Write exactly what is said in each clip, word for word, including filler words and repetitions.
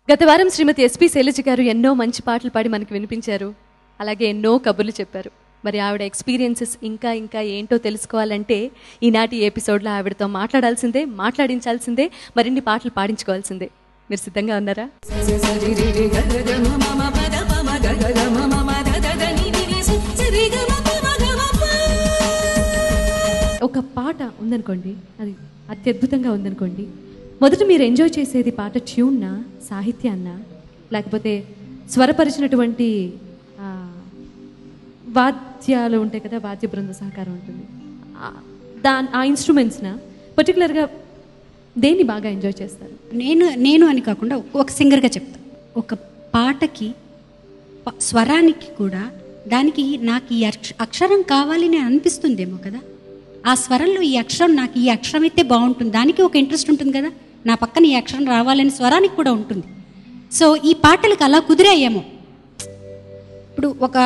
గత వారం శ్రీమతి ఎస్పి శైలజ గారు ఎన్నో మంచి పాటలు పాడి మనకు వినిపించారు. అలాగే ఎన్నో కబుర్లు చెప్పారు. మరి ఆవిడ ఎక్స్పీరియన్సెస్ ఇంకా ఇంకా ఏంటో తెలుసుకోవాలంటే ఈనాటి ఎపిసోడ్లో ఆవిడతో మాట్లాడాల్సిందే, మాట్లాడించాల్సిందే, మరిన్ని పాటలు పాడించుకోవాల్సిందే. మీరు సిద్ధంగా ఉన్నారా? ఒక పాట ఉందనుకోండి, అది అత్యద్భుతంగా ఉందనుకోండి, మొదట మీరు ఎంజాయ్ చేసేది పాట ట్యూన్నా, సాహిత్యాన్నా, లేకపోతే స్వరపరిచినటువంటి వాద్యాలు ఉంటాయి కదా, వాద్య బృంద సహకారం ఉంటుంది, దా ఆ ఇన్స్ట్రుమెంట్స్నా, పర్టికులర్గా దేన్ని బాగా ఎంజాయ్ చేస్తారు? నేను నేను అని కాకుండా ఒక సింగర్గా చెప్తాను. ఒక పాటకి స్వరానికి కూడా దానికి నాకు ఈ అక్షరం కావాలని అనిపిస్తుందేమో కదా, ఆ స్వరంలో ఈ అక్షరం నాకు ఈ అక్షరం అయితే బాగుంటుంది, దానికి ఒక ఇంట్రెస్ట్ ఉంటుంది కదా, నా పక్కన ఈ అక్షరం రావాలని స్వరానికి కూడా ఉంటుంది. సో ఈ పాటలకు అలా కుదిరాయేమో. ఇప్పుడు ఒక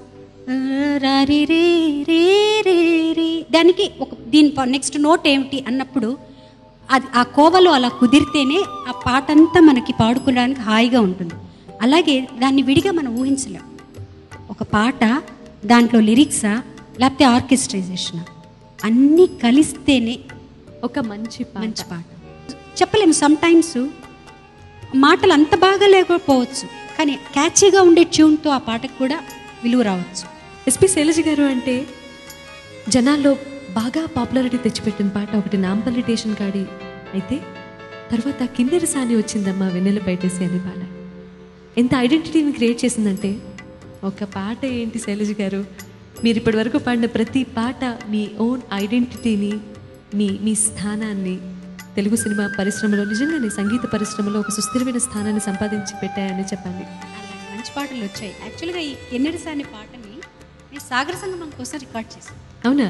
రీ రే రే రే రే దానికి ఒక దీని నెక్స్ట్ నోట్ ఏమిటి అన్నప్పుడు అది ఆ కోవలో అలా కుదిరితేనే ఆ పాట అంతా మనకి పాడుకోవడానికి హాయిగా ఉంటుంది. అలాగే దాన్ని విడిగా మనం ఊహించలేం. ఒక పాట దాంట్లో లిరిక్సా లేకపోతే ఆర్కెస్ట్రైజేషనా అన్నీ కలిస్తేనే ఒక మంచి మంచి పాట. చెప్పలేము, సమ్టైమ్స్ మాటలు అంత బాగా లేకపోవచ్చు, కానీ క్యాచీగా ఉండే ట్యూన్తో ఆ పాటకు కూడా విలువ రావచ్చు. ఎస్పి శైలజ గారు అంటే జనాల్లో బాగా పాపులారిటీ తెచ్చిపెట్టిన పాట ఒకటి నాంపల్లి టేషన్ కాడి అయితే, తర్వాత కిన్నెర సాని వచ్చిందమ్మా వెన్నెల పైటేసి అనే పాట ఎంత ఐడెంటిటీని క్రియేట్ చేసిందంటే, ఒక పాట ఏంటి శైలజ గారు, మీరు ఇప్పటి వరకు పాడిన ప్రతి పాట మీ ఓన్ ఐడెంటిటీని, మీ మీ స్థానాన్ని తెలుగు సినిమా పరిశ్రమలో, నిజంగానే సంగీత పరిశ్రమలో ఒక సుస్థిరమైన స్థానాన్ని సంపాదించి పెట్టాయని చెప్పండి. మంచి పాటలు వచ్చాయి. యాక్చువల్గా ఈ కిన్నెరసా అనే పాటని నేను సాగర సంగమం కోసం రికార్డ్ చేశాను. అవునా?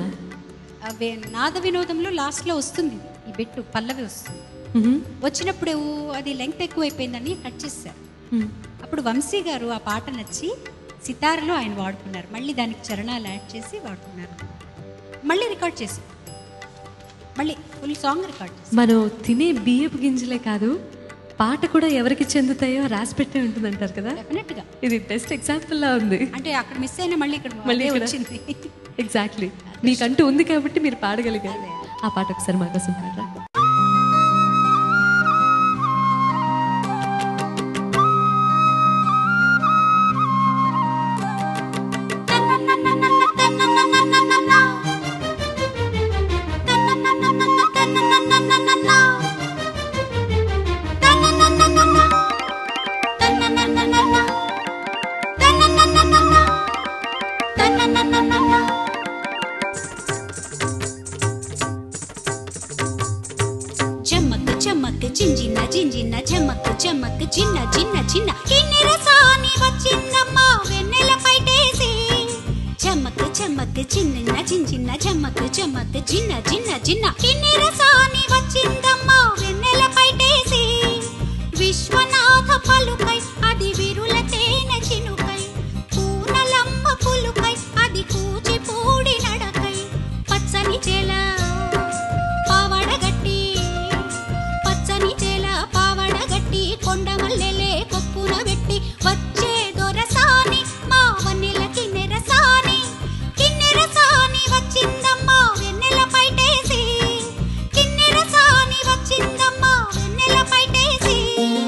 నాద వినోదంలో లాస్ట్లో వస్తుంది ఈ బెట్టు, పల్లవి వస్తుంది. వచ్చినప్పుడు అది లెంగ్త్ ఎక్కువైపోయిందని కట్ చేశారు. అప్పుడు వంశీ గారు ఆ పాట నచ్చి సితారలో ఆయన వాడుకున్నారు, మళ్ళీ దానికి చరణాలు యాడ్ చేసి వాడుకున్నారు, మళ్ళీ రికార్డ్ చేసి మళ్ళీ ఫుల్ సాంగ్ రికార్డ్ చేసి. మనం తినే బియ్యపు గింజలే కాదు, పాట కూడా ఎవరికి చెందుతాయో రాసి పెట్టే ఉంటుంది అంటారు కదా. డెఫినెట్గా ఇది బెస్ట్ ఎగ్జాంపుల్ లా ఉంది. అంటే అక్కడ మిస్ అయినా మళ్ళీ ఇక్కడ మళ్ళీ వచ్చింది. ఎగ్జాక్ట్లీ, మీకంటూ ఉంది కాబట్టి మీరు పాడగలిగారు. ఆ పాట ఒకసారి మా కోసం పాడరా? చమక్ చమక్ జింజిన జింజిన చమక్ చమక్ చిన్న చిన్న చిన్న కిన్నెర సాని వచ్చిందమ్మా వెన్నెల పైటేసి. చమక్ చమక్ చిన్న జింజిన చమక్ చమక్ చిన్న చిన్న చిన్న కిన్నెర సాని వచ్చిందమ్మా వెన్నెల పైటేసి. విశ్వనాథ పలుకై అది విరుల తేనె చినుకై, పూనలమ్మ పులుకై అది కూచిపూడి నడకై, పచ్చని చెల పావడగట్టి పచ్చని చెల పావడగట్టి కొండమల్లెలే కొప్పున పెట్టి వచ్చే దొరసాని మా వన్నెల కిన్నెర సాని. కిన్నెర సాని వచ్చిందమ్మా వెన్నెల పైటేసి, కిన్నెర సాని వచ్చిందమ్మా వెన్నెల పైటేసి.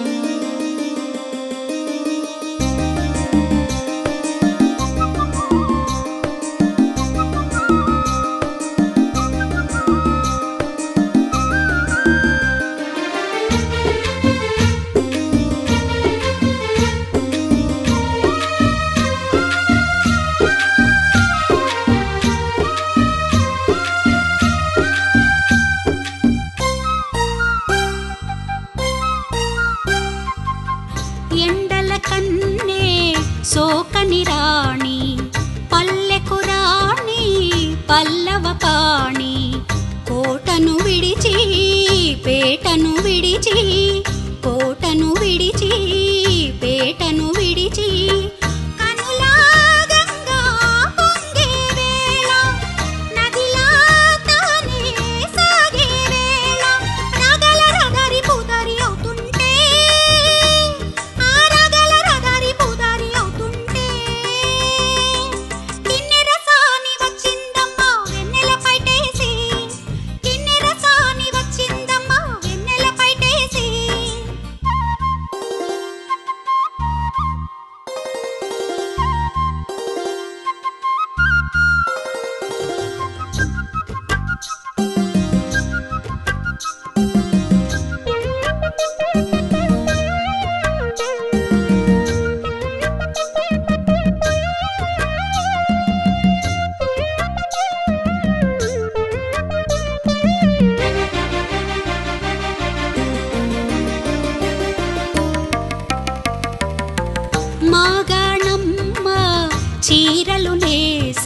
ఎండల కన్నే సోకని రాణి పల్లెకు రాణి పల్లవ పాణి, కోటను విడిచి పేటను విడిచి కోటను విడిచి పేటను విడిచి కనులా గంగా పొంగే వేళ నదిలా తానే సాగే వేళ రగల రగరి పుదరి అవుతుంటే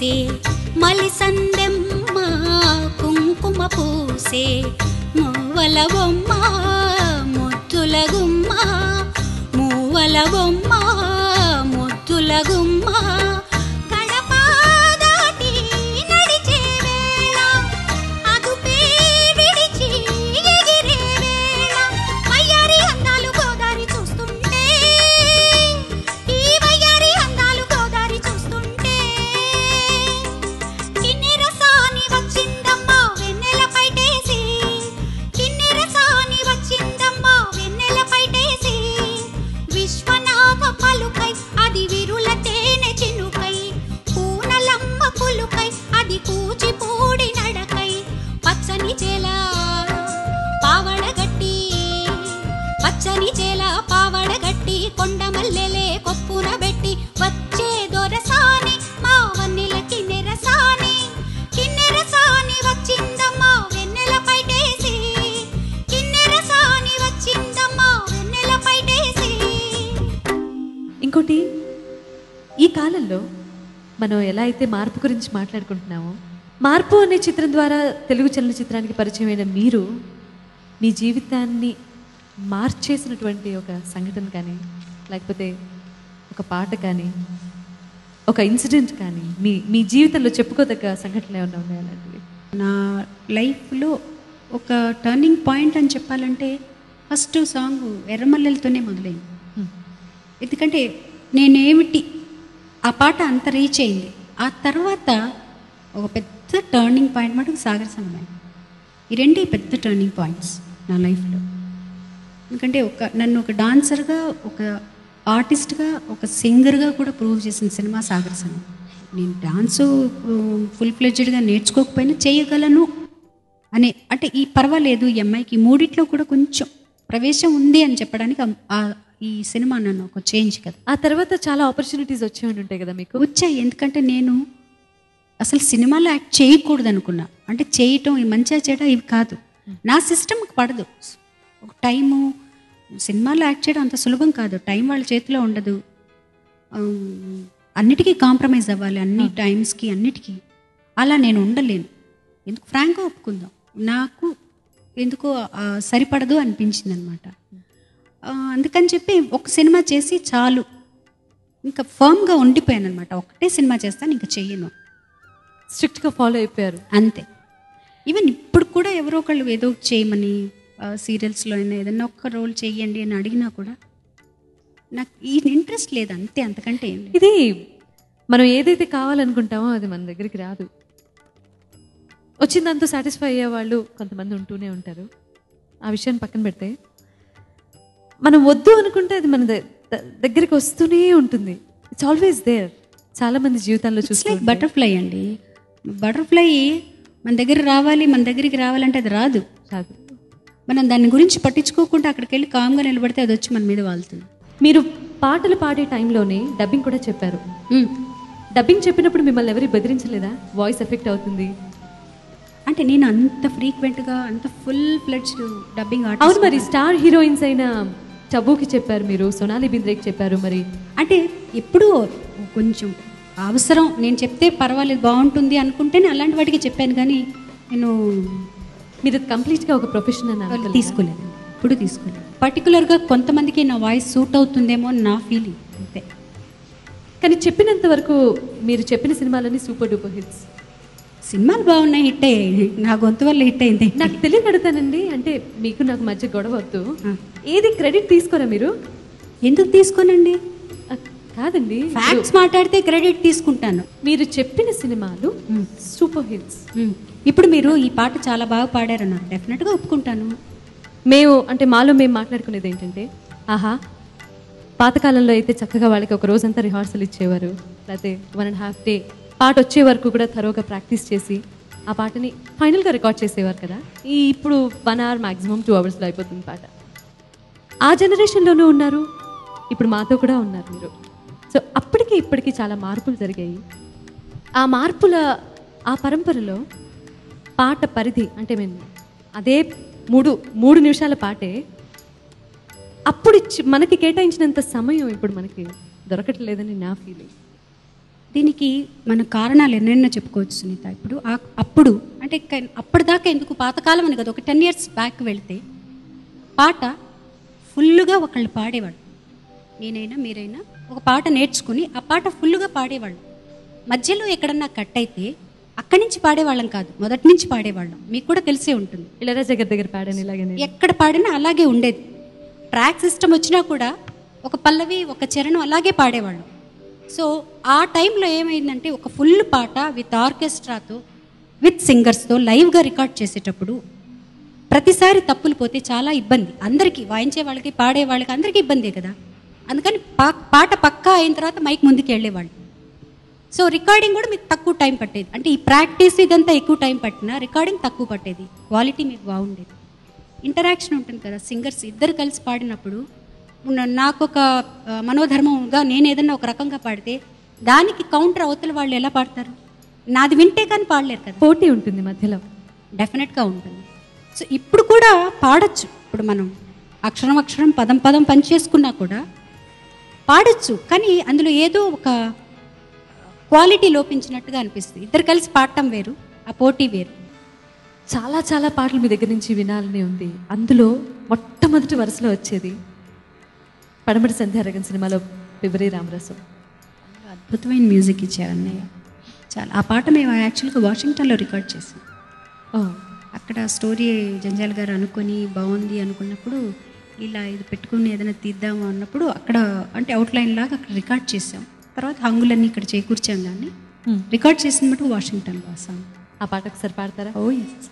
పూసే మలిసందెమ్మ కుంకుమ పూసే మువ్వల బొమ్మ ముద్దుల గుమ్మ మువ్వల బొమ్మ ముద్దుల గుమ్మ ఇంకోటి, ఈ కాలంలో మనం ఎలా అయితే మార్పు గురించి మాట్లాడుకుంటున్నామో, మార్పు అనే చిత్రం ద్వారా తెలుగు చలనచిత్రానికి పరిచయమైన మీరు మీ జీవితాన్ని మార్చేసినటువంటి ఒక సంఘటన కానీ, లేకపోతే ఒక పాట కానీ, ఒక ఇన్సిడెంట్ కానీ, మీ మీ జీవితంలో చెప్పుకోదగ్గ సంఘటనలు ఏమన్నా ఉన్నాయా అలాంటివి? నా లైఫ్లో ఒక టర్నింగ్ పాయింట్ అని చెప్పాలంటే ఫస్ట్ సాంగ్ ఎర్రమల్లెలతోనే మొదలైంది. ఎందుకంటే నేనేమిటి ఆ పాట అంత రీచ్ అయింది. ఆ తర్వాత ఒక పెద్ద టర్నింగ్ పాయింట్ మటుకు సాగర్ సంగమం. ఈ రెండే పెద్ద టర్నింగ్ పాయింట్స్ నా లైఫ్లో. ఎందుకంటే ఒక నన్ను ఒక డాన్సర్గా, ఒక ఆర్టిస్ట్గా, ఒక సింగర్గా కూడా ప్రూవ్ చేసిన సినిమా సాగర్ సంగమం. నేను డాన్సు ఫుల్ ఫ్లెడ్జ్డ్గా నేర్చుకోకపోయినా చేయగలను అనే, అంటే ఈ పర్వాలేదు ఈ అమ్మాయికి మూడిట్లో కూడా కొంచెం ప్రవేశం ఉంది అని చెప్పడానికి ఈ సినిమా నన్ను ఒక చేంజ్ కదా. ఆ తర్వాత చాలా ఆపర్చునిటీస్ వచ్చి ఉంటాయి కదా మీకు? వచ్చాయి. ఎందుకంటే నేను అసలు సినిమాలో యాక్ట్ చేయకూడదు అనుకున్నా. అంటే చేయటం ఈ మంచిగా చేయడం ఇవి కాదు, నా సిస్టమ్కి పడదు. ఒక టైము సినిమాలో యాక్ట్ చేయడం అంత సులభం కాదు. టైం వాళ్ళ చేతిలో ఉండదు. అన్నిటికీ కాంప్రమైజ్ అవ్వాలి, అన్ని టైమ్స్కి అన్నిటికీ. అలా నేను ఉండలేను. ఎందుకు ఫ్రాంక్గా ఒప్పుకుందాం, నాకు ఎందుకో సరిపడదు అనిపించింది అనమాట. అందుకని చెప్పి ఒక సినిమా చేసి చాలు, ఇంకా ఫర్మ్గా ఉండిపోయాను అనమాట. ఒకటే సినిమా చేస్తాను, ఇంకా చెయ్యను. స్ట్రిక్ట్గా ఫాలో అయిపోయారు అంతే. ఈవెన్ ఇప్పుడు కూడా ఎవరో ఒకళ్ళు ఏదో చేయమని సీరియల్స్లో అయినా ఏదైనా ఒక్క రోల్ చెయ్యండి అని అడిగినా కూడా నాకు ఈ ఇంట్రెస్ట్ లేదు, అంతే. అంతకంటే ఏం లేదు. ఇది మనం ఏదైతే కావాలనుకుంటామో అది మన దగ్గరికి రాదు. వచ్చిందంతా సాటిస్ఫై అయ్యే వాళ్ళు కొంతమంది ఉంటూనే ఉంటారు. ఆ విషయాన్ని పక్కన పెడితే, మనం వద్దు అనుకుంటే అది మన దగ్గరికి వస్తూనే ఉంటుంది. It's always there. చాలా మంది జీవితాల్లో చూస్తే బటర్ఫ్లై అండి. బటర్ఫ్లై మన దగ్గర రావాలి, మన దగ్గరికి రావాలంటే అది రాదు రాదు మనం దాని గురించి పట్టించుకోకుండా అక్కడికి వెళ్ళి కామ్గా నిలబడితే అది వచ్చి మన మీద వాళ్తుంది. మీరు పాటలు పాడే టైంలోనే డబ్బింగ్ కూడా చెప్పారు. డబ్బింగ్ చెప్పినప్పుడు మిమ్మల్ని ఎవరు బెదిరించలేదా? వాయిస్ ఎఫెక్ట్ అవుతుంది అంటే నేను అంత ఫ్రీక్వెంట్గా అంత ఫుల్ ఫ్లెడ్జ్డ్ డబ్బింగ్ ఆర్టిస్ట్. అవును, మరి స్టార్ హీరోయిన్స్ అయిన టబూకి చెప్పారు మీరు, సోనాలి బింద్రేకి చెప్పారు. మరి అంటే ఎప్పుడూ కొంచెం అవసరం, నేను చెప్తే పర్వాలేదు బాగుంటుంది అనుకుంటేనే అలాంటి వాటికి చెప్పాను. కానీ నేను మీరు కంప్లీట్గా ఒక ప్రొఫెషన్ అని తీసుకోలేదు, ఇప్పుడు తీసుకోలేదు. పర్టికులర్గా కొంతమందికి నా వాయిస్ సూట్ అవుతుందేమో అని నా ఫీలింగ్ అంతే. కానీ చెప్పినంత వరకు మీరు చెప్పిన సినిమాలన్నీ సూపర్ డూపర్ హిట్స్. సినిమాలు బాగున్నాయి, హిట్ అయ్యాయి. నా గొంతు వల్ల హిట్ అయింది. నాకు తెలియక అడుగుతానండి, అంటే మీకు నాకు మధ్య గొడవ వద్దు, ఏది క్రెడిట్ తీసుకోరా మీరు? ఎందుకు తీసుకోనండి? కాదండి, ఫ్యాక్ట్స్ మాట్లాడితే క్రెడిట్ తీసుకుంటాను. మీరు చెప్పిన సినిమాలు సూపర్ హిట్స్. ఇప్పుడు మీరు ఈ పాట చాలా బాగా పాడారన్నారు, డెఫినెట్గా ఒప్పుకుంటాను. మేము అంటే మాలో మేము మాట్లాడుకునేది ఏంటంటే, ఆహా పాతకాలంలో అయితే చక్కగా వాళ్ళకి ఒక రోజంతా రిహార్సల్ ఇచ్చేవారు, లేకపోతే వన్ అండ్ హాఫ్ డే పాట వచ్చే వరకు కూడా థరోగా ప్రాక్టీస్ చేసి ఆ పాటని ఫైనల్గా రికార్డ్ చేసేవారు కదా. ఈ ఇప్పుడు వన్ అవర్ మ్యాక్సిమం టూ అవర్స్లో అయిపోతుంది పాట. ఆ జనరేషన్లోనూ ఉన్నారు, ఇప్పుడు మాతో కూడా ఉన్నారు మీరు. సో అప్పటికి ఇప్పటికీ చాలా మార్పులు జరిగాయి. ఆ మార్పుల ఆ పరంపరలో పాట పరిధి అంటే మేము అదే మూడు మూడు నిమిషాల పాటే అప్పుడు ఇచ్చి మనకి కేటాయించినంత సమయం ఇప్పుడు మనకి దొరకట్లేదని నా ఫీలింగ్. దీనికి మన కారణాలు ఎన్నెన్నో చెప్పుకోవచ్చు సునీత. ఇప్పుడు అప్పుడు అంటే అప్పటిదాకా ఎందుకు పాతకాలం అని కదా, ఒక టెన్ ఇయర్స్ బ్యాక్ వెళితే పాట ఫుల్లుగా ఒకళ్ళు పాడేవాళ్ళు. నేనైనా మీరైనా ఒక పాట నేర్చుకుని ఆ పాట ఫుల్లుగా పాడేవాళ్ళు. మధ్యలో ఎక్కడన్నా కట్ అయితే అక్కడి నుంచి పాడేవాళ్ళం కాదు, మొదటి నుంచి పాడేవాళ్ళం. మీకు కూడా తెలిసే ఉంటుంది. ఇళయరాజా గారి దగ్గర పాడాను ఇలాగే, ఎక్కడ పాడినా అలాగే ఉండేది. ట్రాక్ సిస్టమ్ వచ్చినా కూడా ఒక పల్లవి ఒక చరణం అలాగే పాడేవాళ్ళం. సో ఆ టైంలో ఏమైందంటే ఒక ఫుల్ పాట విత్ ఆర్కెస్ట్రాతో విత్ సింగర్స్తో లైవ్గా రికార్డ్ చేసేటప్పుడు ప్రతిసారి తప్పులు పోతే చాలా ఇబ్బంది. అందరికీ వాయించే వాళ్ళకి పాడే వాళ్ళకి అందరికీ ఇబ్బందే కదా. అందుకని పా పాట పక్కా అయిన తర్వాత మైక్ ముందుకు వెళ్ళేవాళ్ళు. సో రికార్డింగ్ కూడా మీకు తక్కువ టైం పట్టేది. అంటే ఈ ప్రాక్టీస్ ఇదంతా ఎక్కువ టైం పట్టినా రికార్డింగ్ తక్కువ పట్టేది, క్వాలిటీ మీకు బాగుండేది. ఇంటరాక్షన్ ఉంటుంది కదా, సింగర్స్ ఇద్దరు కలిసి పాడినప్పుడు నాకు ఒక మనోధర్మంగా నేను ఏదన్నా ఒక రకంగా పాడితే దానికి కౌంటర్ అవతల వాళ్ళు ఎలా పాడతారు? నాది వింటే కానీ పాడలేరు కదా, పోటీ ఉంటుంది మధ్యలో, డెఫినెట్గా ఉంటుంది. సో ఇప్పుడు కూడా పాడచ్చు. ఇప్పుడు మనం అక్షరం అక్షరం పదం పదం పనిచేసుకున్నా కూడా పాడచ్చు, కానీ అందులో ఏదో ఒక క్వాలిటీ లోపించినట్టుగా అనిపిస్తుంది. ఇద్దరు కలిసి పాడటం వేరు, ఆ పోటీ వేరు. చాలా చాలా పాటలు మీ దగ్గర నుంచి వినాలని ఉంది. అందులో మొట్టమొదటి వరుసలో వచ్చేది పడమటి సంధ్యారాగం సినిమాలో పిబరి రామరసం. అద్భుతమైన మ్యూజిక్ ఇచ్చారు అన్నయ్య. చాలా ఆ పాట మేము యాక్చువల్గా వాషింగ్టన్లో రికార్డ్ చేసాం. అక్కడ స్టోరీ జంజాల్ గారు అనుకొని బాగుంది అనుకున్నప్పుడు ఇలా ఇది పెట్టుకుని ఏదైనా తీద్దాము అన్నప్పుడు అక్కడ అంటే అవుట్లైన్ లాగా అక్కడ రికార్డ్ చేసాం. తర్వాత హంగులన్నీ ఇక్కడ చేకూర్చాం. కానీ రికార్డ్ చేసిన మటుకు వాషింగ్టన్లో ఆ సాంగ్. ఆ పాట ఒకసారి పాడతారా? Oh yes.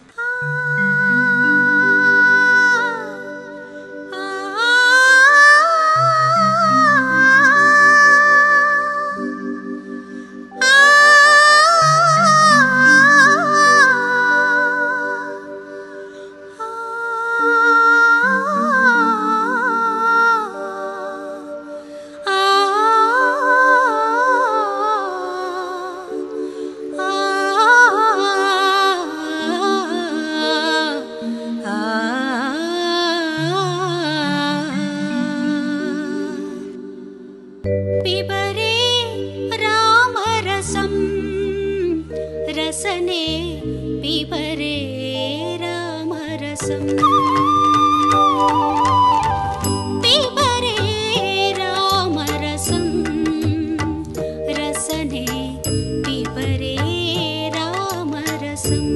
रसने पिबरे रामरसं पिबरे रामरसं रसने पिबरे रामरसं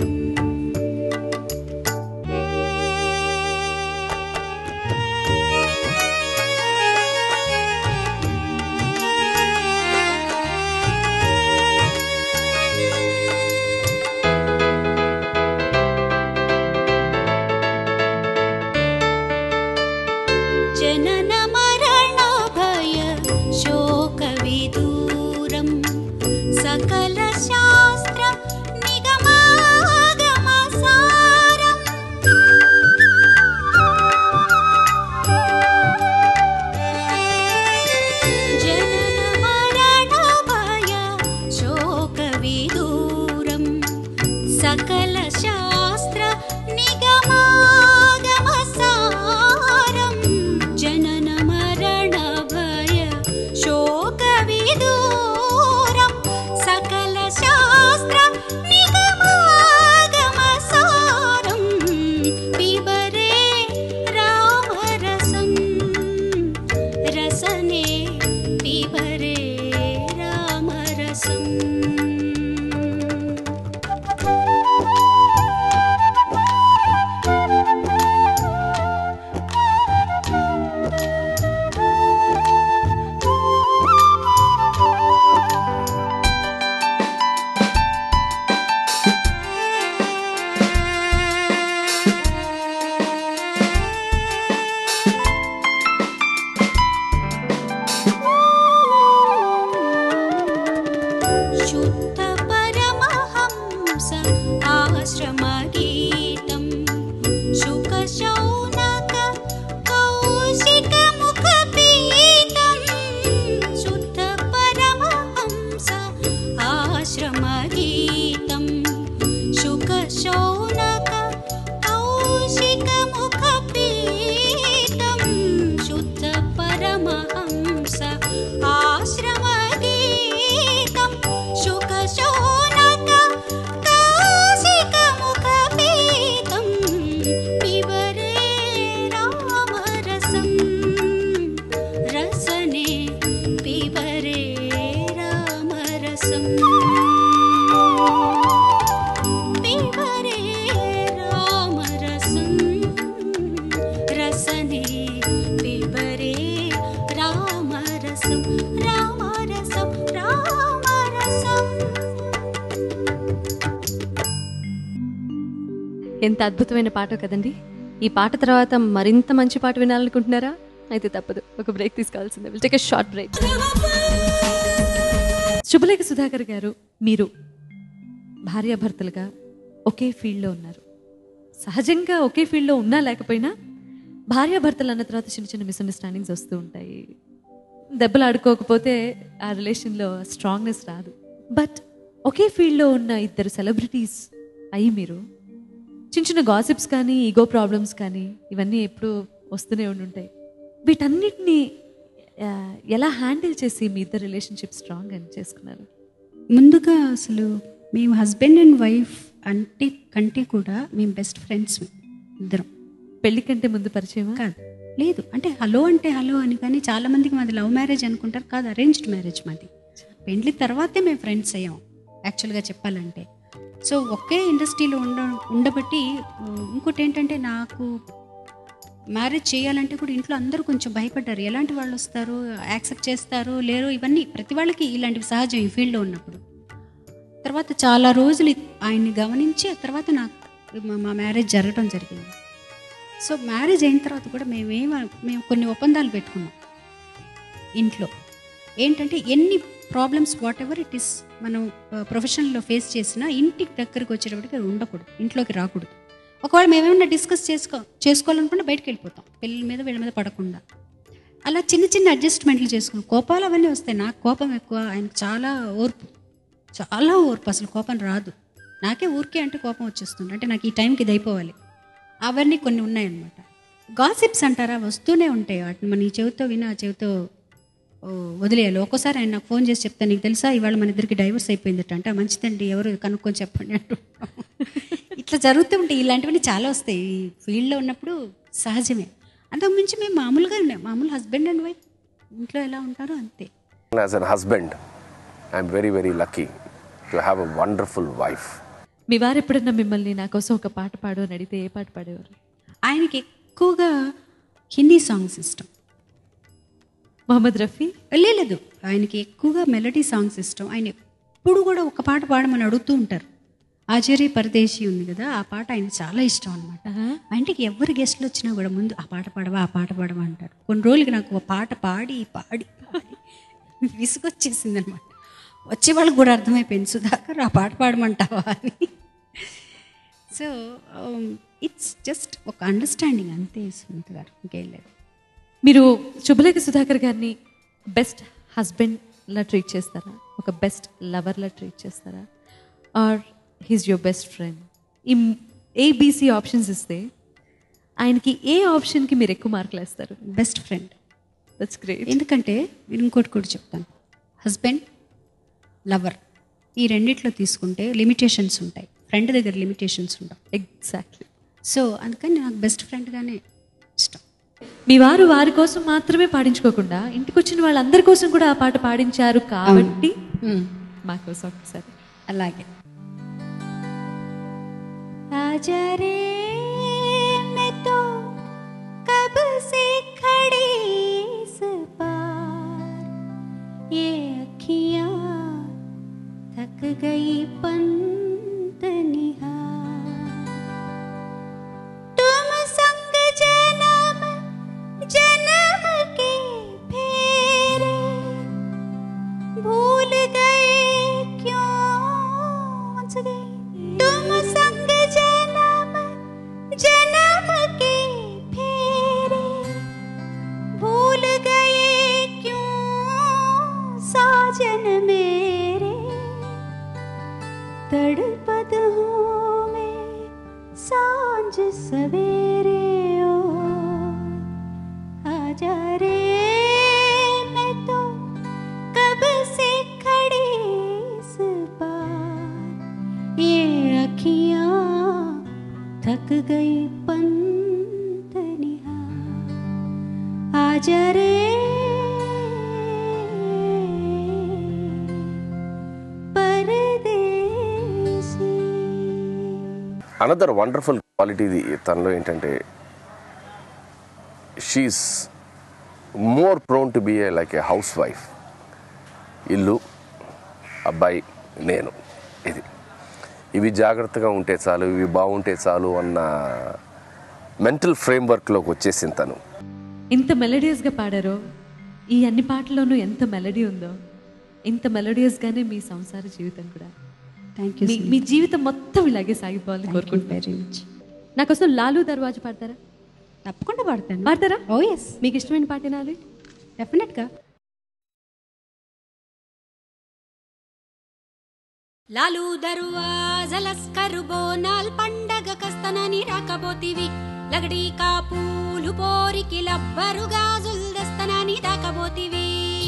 जनन मरण भय शोक विदूरं सकल शास्त्र निगमागम सारं जनन मरण भय शोक विदूरं सकल शास्त्र निगमागम सारं जनन మనే పిబరే రామరసం రామరసం రామరసం. ఎంత అద్భుతమైన పాట కదండి. ఈ పాట తర్వాత మరింత మంచి పాట వినాలనుకుంటున్నారా? అయితే తప్పదు, ఒక బ్రేక్ తీసుకోవాల్సిందే. Will take a short break. Subhalekha Sudhakar garu, మీరు భార్యాభర్తలుగా ఒకే ఫీల్డ్లో ఉన్నారు. సహజంగా ఒకే ఫీల్డ్లో ఉన్నా లేకపోయినా భార్యాభర్తలు అన్న తర్వాత చిన్న చిన్న మిస్అండర్స్టాండింగ్స్ వస్తూ ఉంటాయి. దెబ్బలు ఆడుకోకపోతే ఆ రిలేషన్లో స్ట్రాంగ్నెస్ రాదు. బట్ ఒకే ఫీల్డ్లో ఉన్న ఇద్దరు సెలబ్రిటీస్ అయ్యి మీరు చిన్న చిన్న గాసిప్స్ కానీ ఈగో ప్రాబ్లమ్స్ కానీ ఇవన్నీ ఎప్పుడూ వస్తూనే ఉండుంటాయి. వీటన్నిటినీ ఎలా హ్యాండిల్ చేసి మీ ఇద్దరు రిలేషన్షిప్ స్ట్రాంగ్ అని చేసుకున్నారు? ముందుగా అసలు మేము హస్బెండ్ అండ్ వైఫ్ అంటే కంటే కూడా మేము బెస్ట్ ఫ్రెండ్స్ ఇద్దరం. పెళ్లి కంటే ముందు పరిచయం కాదు, లేదు. అంటే హలో అంటే హలో అని, కానీ చాలామందికి మాది లవ్ మ్యారేజ్ అనుకుంటారు. కాదు, అరేంజ్డ్ మ్యారేజ్ మాది. పెళ్లి తర్వాతే మేము ఫ్రెండ్స్ అయ్యాం యాక్చువల్గా చెప్పాలంటే. సో ఒకే ఇండస్ట్రీలో ఉండ ఉండబట్టి ఇంకోటి ఏంటంటే, నాకు మ్యారేజ్ చేయాలంటే కూడా ఇంట్లో అందరూ కొంచెం భయపడ్డారు. ఎలాంటి వాళ్ళు వస్తారు, యాక్సెప్ట్ చేస్తారు లేరు, ఇవన్నీ ప్రతి వాళ్ళకి ఇలాంటివి సహజం ఈ ఫీల్డ్లో ఉన్నప్పుడు. తర్వాత చాలా రోజులు ఆయన్ని గమనించి ఆ తర్వాత నాకు మా మ్యారేజ్ జరగడం జరిగింది. సో మ్యారేజ్ అయిన తర్వాత కూడా మేమేమ మేము కొన్ని ఒప్పందాలు పెట్టుకున్నాం ఇంట్లో. ఏంటంటే ఎన్ని problems whatever it is మనం ప్రొఫెషనల్లో ఫేస్ చేసినా ఇంటికి దగ్గరికి వచ్చేటప్పటికి అది ఉండకూడదు, ఇంట్లోకి రాకూడదు. ఒకవేళ మేమేమన్నా డిస్కస్ చేసుకో చేసుకోవాలనుకుంటే బయటకు వెళ్ళిపోతాం, పిల్లల మీద వీళ్ళ మీద పడకుండా. అలా చిన్న చిన్న అడ్జస్ట్మెంట్లు చేసుకుని కోపాలు అవన్నీ వస్తాయి. నాకు కోపం ఎక్కువ, ఆయనకు చాలా ఓర్పు, చాలా ఓర్పు. అసలు కోపం రాదు, నాకే ఊరికే అంటే కోపం వచ్చేస్తుంది. అంటే నాకు ఈ టైంకి ఇది అయిపోవాలి, అవన్నీ కొన్ని ఉన్నాయన్నమాట. గాసిప్స్ అంటారా, వస్తూనే ఉంటాయి. వాటిని మన ఈ చెవితో విని ఆ చెవితో వదిలేయాలి. ఒక్కోసారి ఆయన నాకు ఫోన్ చేసి చెప్తాను, నీకు తెలుసా ఇవాళ మన ఇద్దరికి డైవర్స్ అయిపోయిందట అంటే, మంచిదండి ఎవరు కనుక్కొని చెప్పండి అంటూ. ఇట్లా జరుగుతూ ఉంటాయి. ఇలాంటివన్నీ చాలా వస్తాయి ఈ ఫీల్డ్లో ఉన్నప్పుడు, సహజమే. అంతకు మించి మేము మామూలుగా ఉన్నాం, మామూలు హస్బెండ్ అండ్ వైఫ్ ఇంట్లో ఎలా ఉంటారో అంతే. As a husband, I am very very lucky to have a wonderful wife. మీ వారు ఎప్పుడన్నా మిమ్మల్ని నా కోసం ఒక పాట పాడు అని అడిగితే ఏ పాట పాడేవారు? ఆయనకి ఎక్కువగా హిందీ సాంగ్స్ ఇష్టం. మొహమ్మద్ రఫీ లేదు, ఆయనకి ఎక్కువగా మెలడీ సాంగ్స్ ఇష్టం. ఆయన ఎప్పుడు కూడా ఒక పాట పాడమని అడుగుతూ ఉంటారు. ఆచార్య పరదేశీ ఉంది కదా, ఆ పాట ఆయన చాలా ఇష్టం అనమాట. మా ఇంటికి ఎవరు గెస్ట్లు వచ్చినా కూడా ముందు ఆ పాట పాడవా ఆ పాట పాడవా అంటారు. కొన్ని రోజులకి నాకు ఒక పాట పాడి పాడి పాడి విసుగొచ్చేసింది అనమాట. వచ్చే వాళ్ళకి కూడా అర్థమైపోయింది, సుధాకర్ ఆ పాట పాడమంటావా అని. సో ఇట్స్ జస్ట్ ఒక అండర్స్టాండింగ్ అంతే సునీత గారు, ఇంకేం లేదు. మీరు శుభలేఖ సుధాకర్ గారిని బెస్ట్ హస్బెండ్లా ట్రీట్ చేస్తారా, ఒక బెస్ట్ లవర్లా ట్రీట్ చేస్తారా, or he's your best friend? ఈ ఏబిసి ఆప్షన్స్ ఇస్తే ఆయనకి ఏ ఆప్షన్కి మీరు ఎక్కువ మార్కులు వేస్తారు? Best friend. That's great. ఎందుకంటే నేను ఇంకోటి కూడా చెప్తాను, హస్బెండ్ లవర్ ఈ రెండిట్లో తీసుకుంటే లిమిటేషన్స్ ఉంటాయి, ఫ్రెండ్ దగ్గర లిమిటేషన్స్ ఉండవు. ఎగ్జాక్ట్లీ. సో అందుకని నాకు బెస్ట్ ఫ్రెండ్గానే ఇష్టం. మీ వారు వారి కోసం మాత్రమే పాడించుకోకుండా ఇంటికి వచ్చిన వాళ్ళందరి కోసం కూడా ఆ పాట పాడించారు కాబట్టి మా కోసం ఒకసారి అలాగే. आजा रे मैं तो कब से खड़ी इस पार, ये अखियां थक गई पंत निहार, तुम संग जन्म जन्म के फेरे भूल गए क्यों गए, तुम संग जन्म जन्म के फेरे भूल गए क्यों साजन मेरे, तड़पत हूँ मैं सांझ सवेरे ओ, आजा रे मैं तो कब से खड़ी इस पार, ये अखियां थक गई पंत निहार, आजा रे परदेसी. Another wonderful quality తనలో ఏంటంటే, she is more prone to be a like a housewife. ఇల్లు, అబ్బాయి, నేను, ఇది ఇవి జాగ్రత్తగా ఉంటే చాలు, ఇవి బాగుంటే చాలు అన్న మెంటల్ ఫ్రేమ్వర్క్లోకి వచ్చేసింది తను. ఇంత మెలోడియస్గా పాడారో, ఈ అన్ని పాటల్లోనూ ఎంత మెలడీ ఉందో, ఇంత మెలోడియస్గానే మీ సంసార జీవితం కూడా. Thank you. మీ మీ జీవితం మొత్తం ఇలాగే సాగిపోవాలని కోరుకుంటున్నాను. Very much. నా కోసం లాలు దర్వాజా పాడతారా? తప్పకుండా పాడతాను. పాడతారా? Oh yes. మీకు ఇష్టమైన పాట నాది? డెఫినెట్గా. లాలు దర్వాజలస్కరు బోనాల్ పండగ కస్తనని రాకబోతివి, లగడి కాపూలు పోరికి లబ్బరు గాజుల్ దస్తనని దాకబోతివి.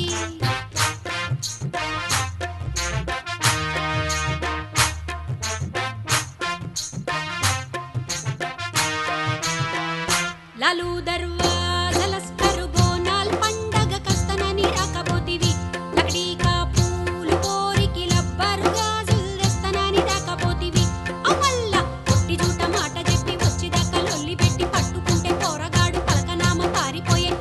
లాలు దర్వాజలస్కరు బోనాల్ పండగ కస్తనని రాకబోతివి, లగడి కాపూలు పోరికి లబ్బరు గాజుల్ దస్తనని దాకబోతివి. అమల్ల పొట్టి జూట మాట చెప్పి వచ్చిదాకా లొల్లి పెట్టి పట్టుకుంటే పోరగాడు పలకనామ పారిపోయే.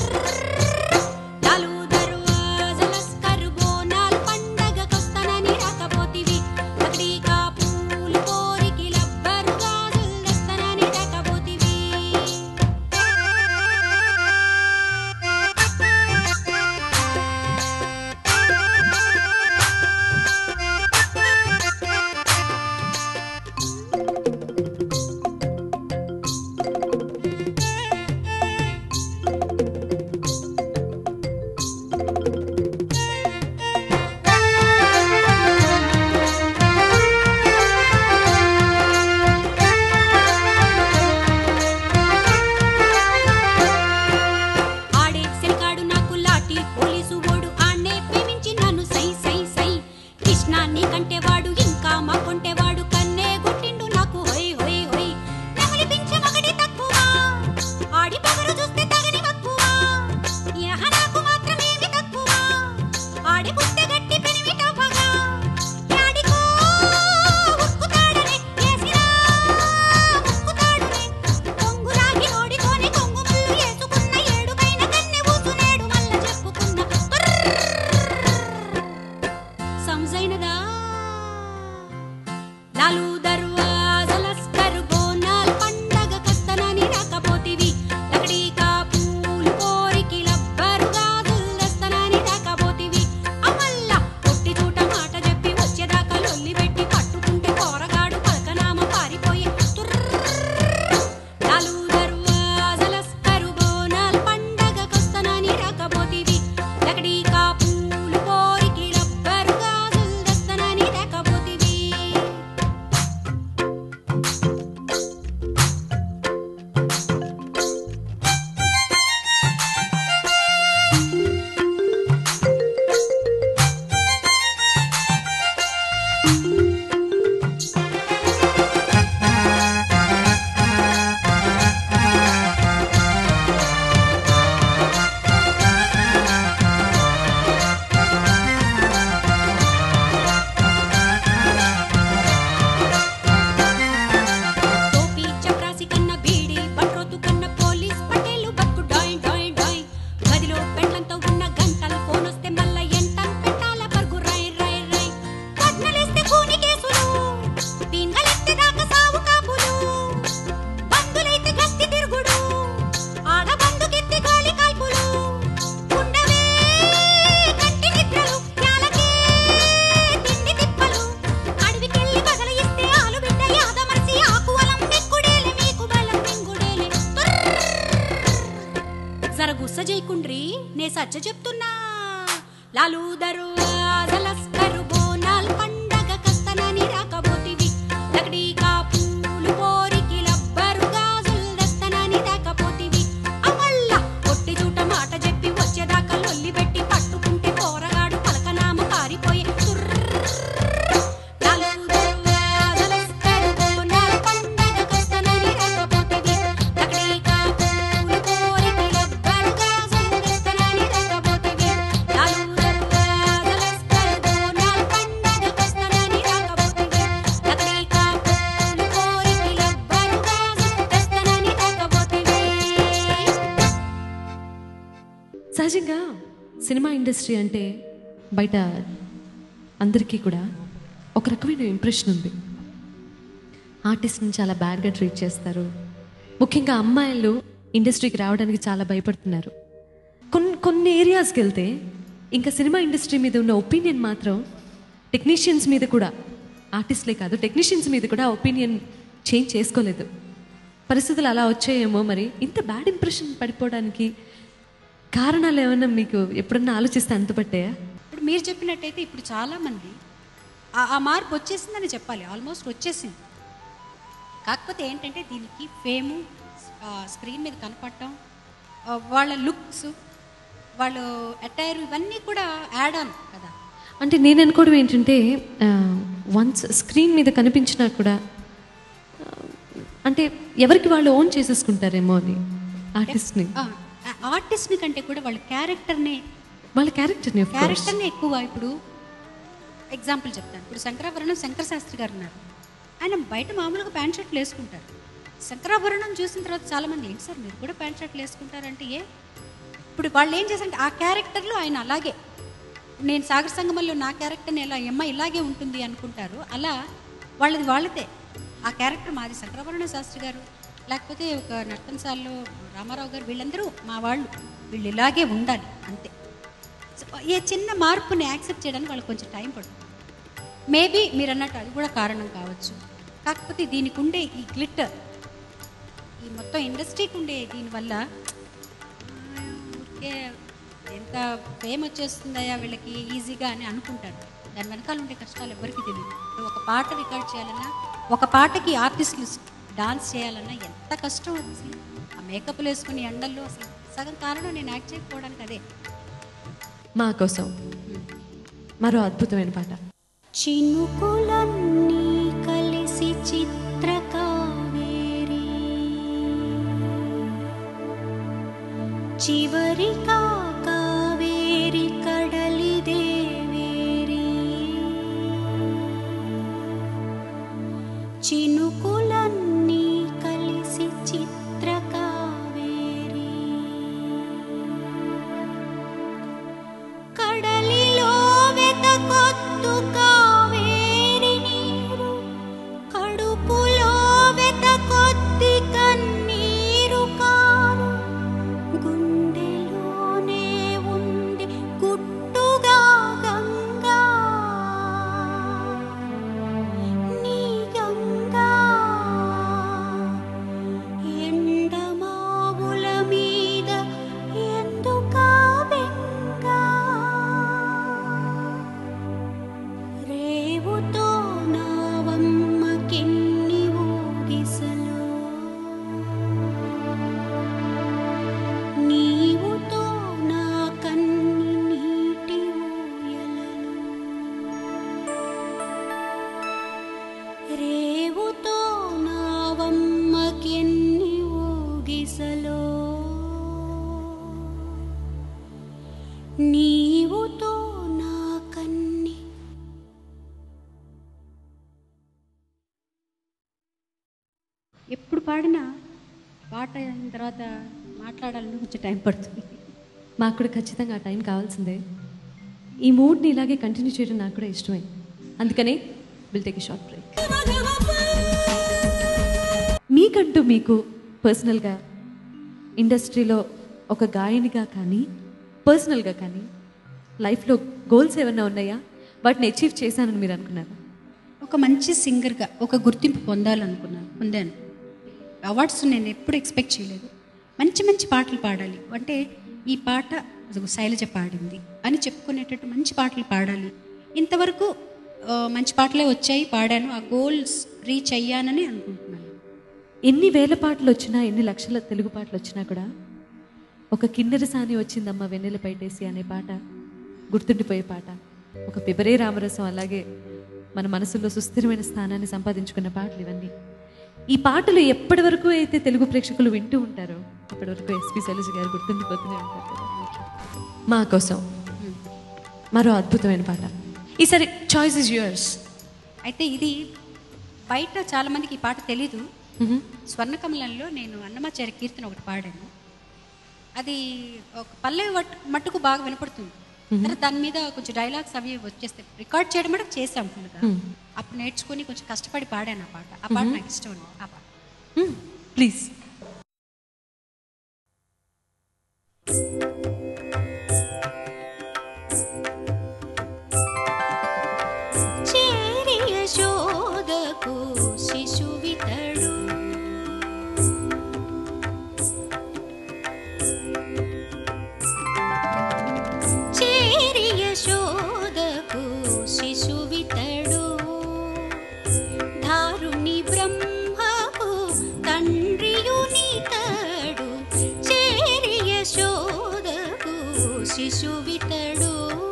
లాలు దర్వాజలస్కరు బోనాల్ పండగ కస్తనని రాకబోతివి, లగడి కాపూలు పోరికి లబ్బరు గాజుల్ దస్తనని దాకబోతివి. ఆడే సెల్కాడు నాకు లాటి పోలీసు ఓడు ఆన్నే ప్రేమించి నన్ను సై సై సై. కృష్ణ నీ కంటే వాడు ఇంకా మా కొంటేవాడు కన్నే కొట్టిండు నాకు హొయ్ హొయ్ హొయ్. నెమలి పింఛ మగడి తక్కువ, ఆడి పొగరు చూస్తే తగని మక్కువ. యహ నాకు మాత్రమేమి తక్కువ, ఆడి పుట్ట గట్టి పెనిమిట పగ. యాడికో ఉక్కుతాడనే ఏసినా ముక్కుతాడునే, కొంగురాగి ఓడితోనే కొంగు ముళ్ళు ఏసుకున్న ఏడుకైన కన్నె ఊసునేడు మల్ల చెప్పుకున్న. సంజైనదా? లాలు దర్వాజలస్కరు బోనాల్ పండగ కస్తనని రాకబోతివి, లగడి కాపూలు పోరికి లబ్బరు గాజుల్ దస్తనని దాకబోతివి. అమల్ల పొట్టి చూట మాట చెప్పి వచ్చేదాకా లొల్లి పెట్టి పట్టుకుంటే పోరగాడు పలకనామ పారిపోయే. లాలు దర్వాజలస్కరు బోనాల్ పండగ కస్తనని రాకబోతివి, లగడి కాపూలు పోరికి లబ్బరు గాజుల్ దస్తనని దాకబోతివి. టోపీ చప్రాసి కన్న బీడి బంట్రోతు కన్న పోలీస్ పటేలు బతుకు డాయ్ డాయ్ డాయ్. గదిలో పెండ్లంతో ఉన్న గంటల ఫోన్ వస్తే మల్ల ఎంటన్ పెట్టాల పరుగు రై రై రై. పద్మలేస్తే కూని కేసులు, పీన్గలెత్తే దాకా సావు కాపులు. బందులైతే గస్తి తిరుగుడు, ఆడ బందుకెత్తి గాలి కాల్పులు. ఉండవే కంటి నిద్రలు, యాలకే తిండి తిప్పలు. అడవికెళ్ళి బగల ఇస్తే ఆలు బిడ్డ యాదమర్చి ఆకువలం పెక్కుడేలే మీకు బలం మింగుడేలే. జర గుస్స చేయకుండ్రి, నే సచ్చ చెప్తున్నా. లాలు దర్వాజలస్కరు బోనాల్ పండగ కస్తనని రాకబోతివి, లగడి కాపూలు పోరికి లబ్బరు గాజుల్ దస్తనని దాకబోతివి. అమల్ల పొట్టి చూట మాట చెప్పి వచ్చేదాకా లొల్లి పెట్టి పట్టుకుంటే పోరగాడు పలకనామ పారిపోయే. లాలు దర్వాజలస్కరు బోనాల్ పండగ కస్తనని రాకబోతివి, లగడి కాపూలు పోరికి లబ్బరు గాజుల్ దస్తనని దాకబోతివి. లాలు దర్వాజలస్కరు సహజంగా సినిమా ఇండస్ట్రీ అంటే బయట అందరికీ కూడా ఒక రకమైన ఇంప్రెషన్ ఉంది. ఆర్టిస్ట్ని చాలా బ్యాడ్గా ట్రీట్ చేస్తారు. ముఖ్యంగా అమ్మాయిలు ఇండస్ట్రీకి రావడానికి చాలా భయపడుతున్నారు. కొన్ని కొన్ని ఏరియాస్కి వెళ్తే ఇంకా సినిమా ఇండస్ట్రీ మీద ఉన్న ఒపీనియన్ మాత్రం టెక్నీషియన్స్ మీద కూడా, ఆర్టిస్ట్లే కాదు టెక్నీషియన్స్ మీద కూడా ఒపీనియన్ చేంజ్ చేసుకోలేదు. పరిస్థితులు అలా వచ్చాయేమో. మరి ఇంత బ్యాడ్ ఇంప్రెషన్ పడిపోవడానికి కారణాలు ఏమైనా మీకు ఎప్పుడన్నా ఆలోచిస్తే అంతుపట్టాయా? ఇప్పుడు మీరు చెప్పినట్టయితే ఇప్పుడు చాలామంది ఆ మార్పు వచ్చేసిందని చెప్పాలి, ఆల్మోస్ట్ వచ్చేసింది. కాకపోతే ఏంటంటే దీనికి ఫేము, స్క్రీన్ మీద కనపడటం, వాళ్ళ లుక్స్, వాళ్ళు అటైర్, ఇవన్నీ కూడా యాడ్ ఆన్ కదా. అంటే నేను అనుకోవడం ఏంటంటే వన్స్ స్క్రీన్ మీద కనిపించినా కూడా అంటే ఎవరికి వాళ్ళు ఓన్ చేసేసుకుంటారేమో అని ఆర్టిస్ట్ని. ఆర్టిస్ట్ని కంటే కూడా వాళ్ళ క్యారెక్టర్ని వాళ్ళ క్యారెక్టర్ని క్యారెక్టర్ని ఎక్కువ. ఇప్పుడు ఎగ్జాంపుల్ చెప్తాను. ఇప్పుడు శంకరాభరణం శంకర శాస్త్రి గారు ఉన్నారు. ఆయన బయట మామూలుగా ప్యాంట్ షర్ట్లు వేసుకుంటారు. శంకరాభరణం చూసిన తర్వాత చాలామంది ఏంటి సార్ మీరు కూడా ప్యాంట్ షర్ట్లు వేసుకుంటారంటే ఏ ఇప్పుడు వాళ్ళు ఏం చేశారంటే ఆ క్యారెక్టర్లో ఆయన అలాగే, నేను సాగర సంగమంలో నా క్యారెక్టర్ని ఎలా అమ్మ ఇలాగే ఉంటుంది అనుకుంటారు. అలా వాళ్ళది వాళ్ళదే. ఆ క్యారెక్టర్ మాది శంకరాభరణ శాస్త్రి గారు, లేకపోతే ఒక నర్తనశాలలో రామారావు గారు, వీళ్ళందరూ మా వాళ్ళు, వీళ్ళు ఇలాగే ఉండాలి అంతే. ఏ చిన్న మార్పుని యాక్సెప్ట్ చేయడానికి వాళ్ళకి కొంచెం టైం పడుతుంది. మేబీ మీరు అన్నట్టు అది కూడా కారణం కావచ్చు. కాకపోతే దీనికి ఉండే ఈ గ్లిట్టర్, ఈ మొత్తం ఇండస్ట్రీకి ఉండే దీనివల్ల ఊరికే ఎంత ఫేమ్ వచ్చేస్తుందయా వీళ్ళకి ఈజీగా అని అనుకుంటారు. దాని వెనకాల ఉండే కష్టాలు ఎవరికి తెలియదు. ఒక పాట రికార్డ్ చేయాలన్నా, ఒక పాటకి ఆర్టిస్టులు డాన్స్ చేయాలన్నా ఎంత కష్టం అసలు. ఆ మేకప్లు వేసుకుని ఎండల్లో అసలు సగం కారణం నేను యాక్ట్ చేయకపోవడానికి అదే. మా కోసం మరో అద్భుతమైన పాట. చినుకులన్నీ కలిసి చిత్ర కావేరి, చివరి కావేరి కడలి దేవేరి, చినుకులన్నీ కలిసి చిత్ర కావేరి, కడలిలో వెతకొత్తు కావేరి నీరు, కడుపులో వెతకొత్తి కన్నీరు కారు, గుండెలోనే ఉంది గుట్టుగా గంగా, నీ గంగా ఎండమావుల మీద ఎందుకా బెంగా, రేవుతో నావమ్మకెన్ని ఊగిసలో, నీవుతో నా కన్ని నీటి ఊయలలో, రేవుతో నావమ్మకెన్ని ఊగిసలో, నీవుతో నా కన్ని. ఎప్పుడు పాడినా పాట అయిన తర్వాత మాట్లాడాలని కొంచెం టైం పడుతుంది. మాకు కూడా ఖచ్చితంగా ఆ టైం కావాల్సిందే. ఈ మూడ్ని ఇలాగే కంటిన్యూ చేయడం నాకు కూడా ఇష్టమే. అందుకనే will take a short break. మీకంటూ మీకు పర్సనల్గా ఇండస్ట్రీలో ఒక గాయనిగా కానీ పర్సనల్గా కానీ లైఫ్లో గోల్స్ ఏమన్నా ఉన్నాయా? వాటిని అచీవ్ చేశానని మీరు అనుకున్నారా? ఒక మంచి సింగర్గా ఒక గుర్తింపు పొందాలనుకున్నాను, పొందాను. అవార్డ్స్ నేను ఎప్పుడు ఎక్స్పెక్ట్ చేయలేదు. మంచి మంచి పాటలు పాడాలి అంటే ఈ పాట శైలజ పాడింది అని చెప్పుకునేటట్టు మంచి పాటలు పాడాలి. ఇంతవరకు ఆ, మంచి పాటలే వచ్చాయి, పాడాను. ఆ గోల్స్ రీచ్ అయ్యానని అనుకుంటున్నాను. ఎన్ని వేల పాటలు వచ్చినా, ఎన్ని లక్షల తెలుగు పాటలు వచ్చినా కూడా ఒక కిన్నెర సాని వచ్చిందమ్మ వెన్నెల పైటేసి అనే పాట గుర్తుండిపోయే పాట. ఒక పిబరే రామరసం అలాగే మన మనసులో సుస్థిరమైన స్థానాన్ని సంపాదించుకున్న పాటలు ఇవన్నీ. ఈ పాటలు ఎప్పటి వరకు అయితే తెలుగు ప్రేక్షకులు వింటూ ఉంటారో అప్పటి వరకు ఎస్పి శైలజ గారు గుర్తుండిపోతూనే ఉంటారు కదా. మా కోసం మరో అద్భుతమైన పాట. ఈసారి చాయిస్ ఇస్ యువర్స్. అయితే ఇది బయట చాలామందికి ఈ పాట తెలీదు. స్వర్ణకమలంలో నేను అన్నమాచార్య కీర్తన ఒకటి పాడాను. అది ఒక పల్లె మట్టుకు బాగా వినపడుతుంది. తర్వాత దాని మీద కొంచెం డైలాగ్స్ అవి వచ్చేస్తాయి. రికార్డ్ చేయడం కూడా చేసాం ఫుల్గా. అప్పుడు నేర్చుకుని కొంచెం కష్టపడి పాడాను ఆ పాట. ఆ పాట నాకు ఇష్టం ఉంది. ఆ పాట ప్లీజ్. చేరి యశోదకు శిశువితడు చేరి యశోదకు శిశువితడు ధారుని బ్రహ్మకు తండ్రియునితడు చేరి యశోదకు శిశువితడు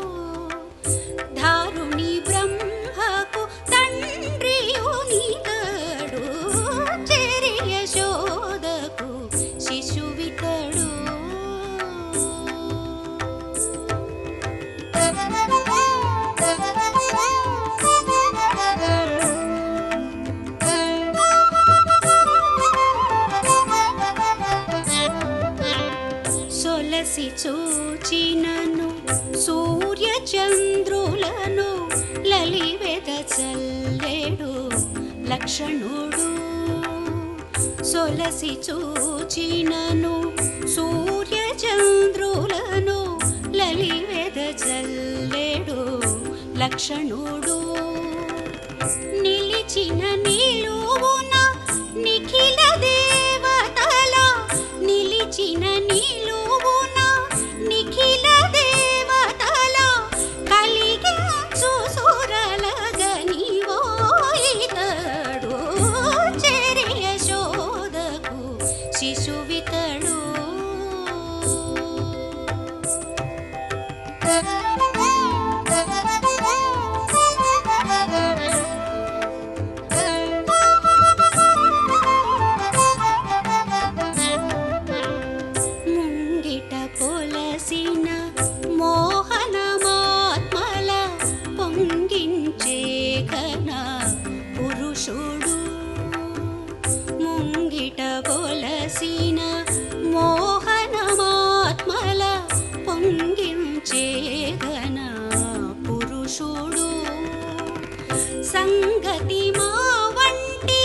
ధారుని బ్రహ్మకు తండ్రియునితడు చేరి యశోదకు శిశువితడు సొలసి చూచినను సూర్య చంద్రులను లలివెద చల్లెడు లక్షణుడు సొలసి చూచినను సూర్య చంద్రులను లలివెద చల్లెడు లక్షణుడు నిలిచిన నిలువున నిఖిల దేవతల నిలిచిన నిలువున నిఖిల దేవతల కలిగి సుసురలగనివోయితడు చేరి యశోదకు శిశువితడు ముంగిట పొలసిన మోహనమాత్మల పొంగించే ఘన పురుషుడు ముంగిట పొలసిన మోహనమాత్మల పొంగించే ఘన పురుషుడు సంగతి మా వంటి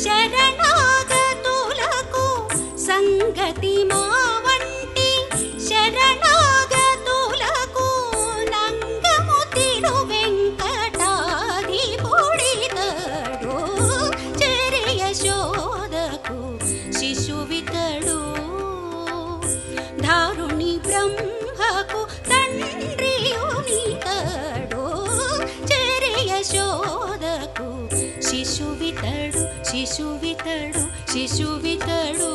శరణాగతులకు సంగతి మా వంటి శరణాగతులకు నంగము తిరు వెంకటాధిపుడితడు చేరి యశోదకు శిశువితడు ధారుని బ్రహ్మకు తండ్రియునితడు చేరి యశోదకు శిశువితడు శిశువితడు శిశువితడు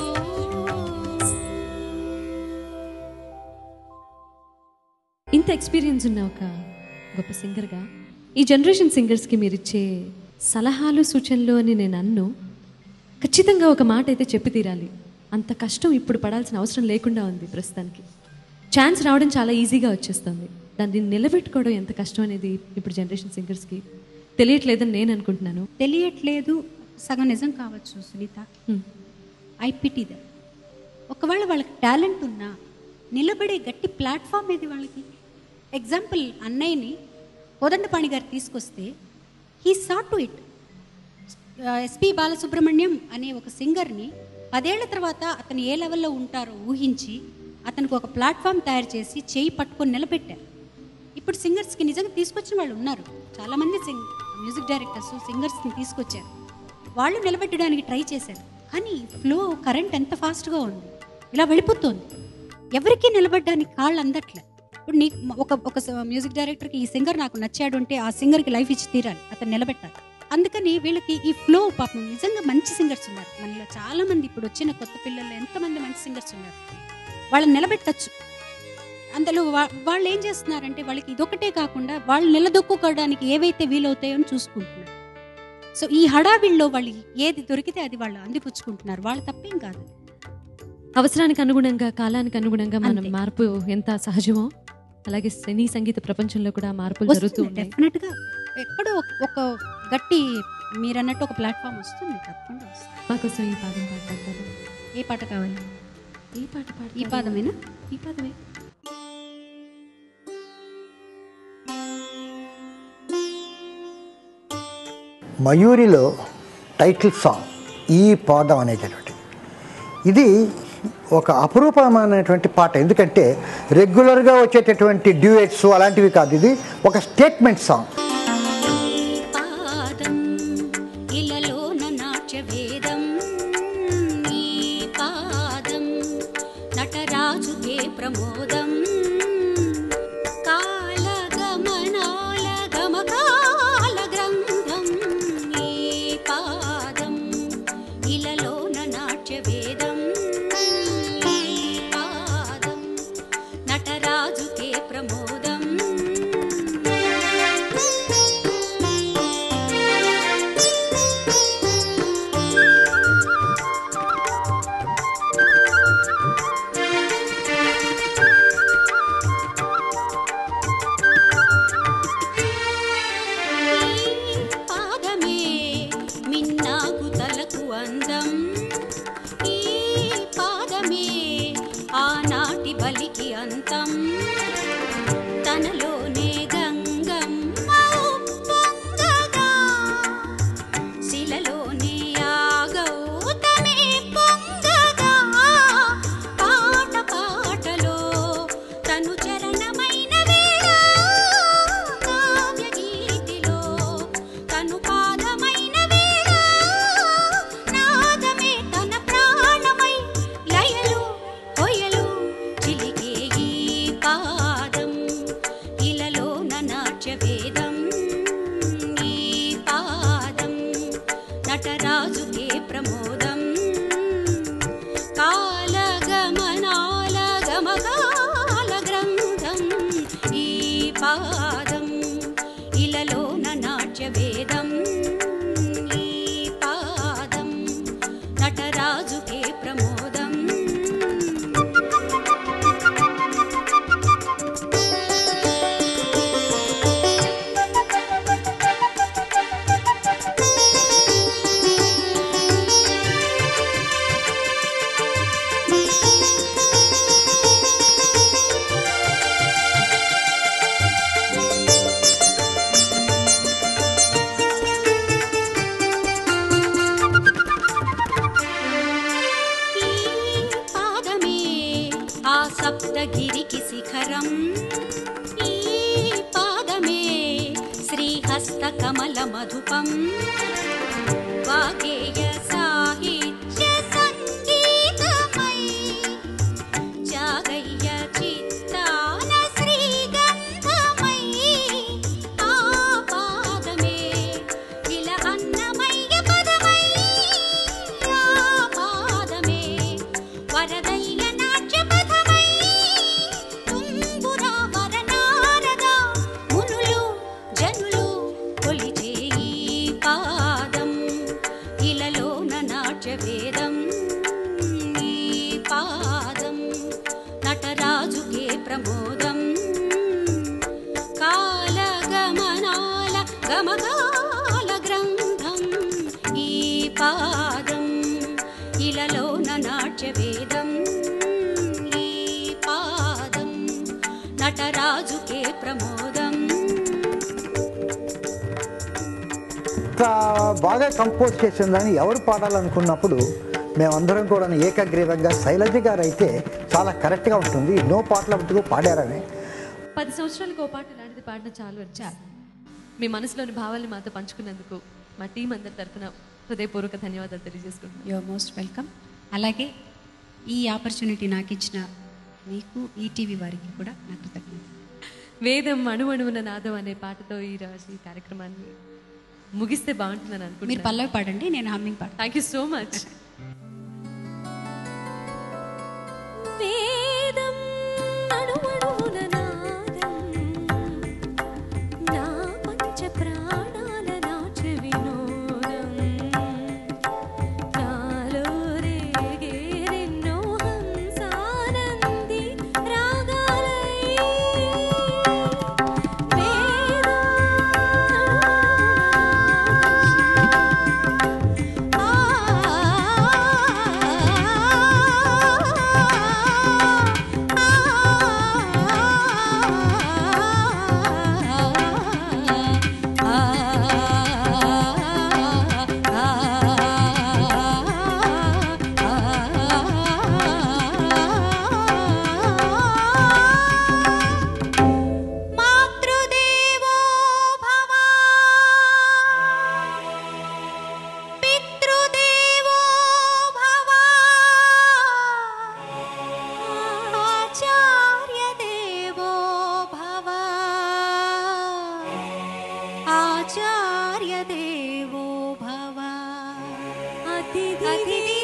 ఇంత ఎక్స్పీరియన్స్ ఉన్న ఒక గొప్ప సింగర్గా ఈ జనరేషన్ సింగర్స్కి మీరు ఇచ్చే సలహాలు సూచనలు అని నేను అన్ను ఖచ్చితంగా ఒక మాట అయితే చెప్పి తీరాలి. అంత కష్టం ఇప్పుడు పడాల్సిన అవసరం లేకుండా ఉంది. ప్రస్తుతానికి ఛాన్స్ రావడం చాలా ఈజీగా వచ్చేస్తుంది. దాన్ని నిలబెట్టుకోవడం ఎంత కష్టం అనేది ఇప్పుడు జనరేషన్ సింగర్స్కి తెలియట్లేదని నేను అనుకుంటున్నాను. తెలియట్లేదు సగం నిజం కావచ్చు సునీత. I pity that. ఒకవేళ వాళ్ళకి టాలెంట్ ఉన్నా నిలబడే గట్టి ప్లాట్ఫామ్ ఏది వాళ్ళకి? ఎగ్జాంపుల్ అన్నయ్యని కోదండపాణి గారు తీసుకొస్తే he sat to it. SP Balasubrahmanyam అనే ఒక సింగర్ని పదేళ్ల తర్వాత అతను ఏ లెవెల్లో ఉంటారో ఊహించి అతనికి ఒక ప్లాట్ఫామ్ తయారు చేసి చేయి పట్టుకొని నిలబెట్టారు. ఇప్పుడు సింగర్స్కి నిజంగా తీసుకొచ్చిన వాళ్ళు ఉన్నారు. చాలామంది సింగ్ మ్యూజిక్ డైరెక్టర్స్ సింగర్స్ని తీసుకొచ్చారు. వాళ్ళు నిలబెట్టడానికి ట్రై చేశారు. కానీ ఫ్లో కరెంట్ ఎంత ఫాస్ట్గా ఉంది, ఇలా వెళ్ళిపోతుంది. ఎవరికి నిలబడడానికి కాళ్ళు అందట్లే. ఇప్పుడు నీకు ఒక ఒక మ్యూజిక్ డైరెక్టర్కి ఈ సింగర్ నాకు నచ్చాడు అంటే ఆ సింగర్కి లైఫ్ ఇచ్చి తీరాలి, అతను నిలబెట్టాలి. అందుకని వీళ్ళకి ఈ ఫ్లో పాపం నిజంగా మంచి సింగర్స్ ఉన్నారు మనలో చాలామంది. ఇప్పుడు వచ్చిన కొత్త పిల్లల్లో ఎంతమంది మంచి సింగర్స్ ఉన్నారు, వాళ్ళని నిలబెట్టచ్చు. అందులో వా వాళ్ళు ఏం చేస్తున్నారంటే వాళ్ళకి ఇదొకటే కాకుండా వాళ్ళు నిలదొక్కుకోవడానికి ఏవైతే వీలవుతాయో అని చూసుకుంటున్నారు. సో ఈ హడావిల్లో వాళ్ళు ఏది దొరికితే అది వాళ్ళు అందిపుచ్చుకుంటున్నారు. వాళ్ళు తప్పేం కాదు. అవసరానికి అనుగుణంగా కాలానికి అనుగుణంగా మనం మార్పు ఎంత సహజమో అలాగే సినీ సంగీత ప్రపంచంలో కూడా మార్పులు జరుగుతూ ఉంటాయి. డెఫినెట్గా ఎక్కడో ఒక గట్టి మీరన్నట్టు ఒక ప్లాట్ఫామ్ వస్తుంది, తప్పకుండా వస్తుంది. మాకోసం ఈ పాటను పాడతారు. ఏ పాట కావాలి? ఈ పాట పాడు. ఈ పాదమేనా? ఈ పాదమే. మయూరిలో టైటిల్ సాంగ్ ఈ పాదం అనేటటువంటి ఇది ఒక అపురూపమైనటువంటి పాట. ఎందుకంటే రెగ్యులర్గా వచ్చేటటువంటి డ్యూయెట్స్ అలాంటివి కాదు, ఇది ఒక స్టేట్మెంట్ సాంగ్. పాదం ఇలలోన నాట్య వేదం ఈ పాదం నటరాజుకే ప్రమోదం కాలగమనాల గమకాల గ్రంథం ఈ పాదం ఇలలోన నాట్య వేదం ఈ పాదం నటరాజుకే ప్రమోదం పాదమే మిన్నాకు తలకు అందం ఈ పాదమే ఆనాటి బలికి అంతం తనలోనే గంగం పొంగగా శిలలోనే ఆగౌతమే పొంగగా పాట పాటలో తను చరణమైన వేళ కావ్య గీతిలో తను పాదమైన వేళ నాదమే తన ప్రాణమై లయలు కొయలు చిలికే ఈ పాదం ఇలలోన నాట్య వేదం ఈ పాదం నటరాజుకే ప్రమోదం కాలగమనాల గమకాల గ్రంథం ఈ పాదం ఇలలోన నాట్య వేదం ఈ పాదం నటరాజుకే ప్రమోదం ఈ పాదమే ఆ సప్తగిరికి శిఖరం ఈ పాదమే శ్రీహస్త కమల మధుపం వాగేయ సాహిత్య సంగీతమై జాగయ్య చిత్తాన శ్రీగంధమై ఆ పాదమే ఇల అన్నమయ్య పదమై ఆ పాదమే వరదయ్య నాట్య పదమై తుంబురా వరనారద మునులు జనులు కొలిచే ఈ పాదం ఇలలోన నాట్య వేదం ఈ పాదం నటరాజుకే ప్రమోదం కాలగమనాల గమకాల గ్రంథం ఈ పాదం ఇలలోన నాట్య వేదం ఈ పాదం నటరాజుకే ప్రమోదం ఇంత బాగా కంపోజ్ చేసిందని ఎవరు పాడాలనుకున్నప్పుడు మేమందరం కూడా ఏకగ్రీవంగా శైలజ గారు అయితే చాలా కరెక్ట్గా ఉంటుంది, నో పాటల మటుకు పాడారని. పది సంవత్సరాలకు ఓ పాట ఇలాంటిది పాడిన చాలు వచ్చారు. మీ మనసులోని భావాల్ని మాతో పంచుకున్నందుకు మా టీం అందరి తరఫున హృదయపూర్వక ధన్యవాదాలు తెలియజేసుకుంటున్నాను. You are most welcome. అలాగే ఈ ఆపర్చునిటీ నాకు ఇచ్చిన మీకు ఈటీవీ వారికి కూడా నా కృతజ్ఞత. వేదం అణువణువున నాదం అనే పాటతో ఈ రోజు ఈ కార్యక్రమాన్ని ముగిస్తే బాగుంటుందని మీరు అనుకుంటున్నాను. పల్లవి పాడండి, నేను హమ్మింగ్ పాడతాను. Thank you so much. వేదం అణువణువున నాదం నా పంచ ప్రాణాల నాట్య వినోదం నాలో రేగేరెన్నో హంసానంది రాగాలై వేదం అణువణువున నాదం ఆ आचार्य देवो भव अतिथि अतिथि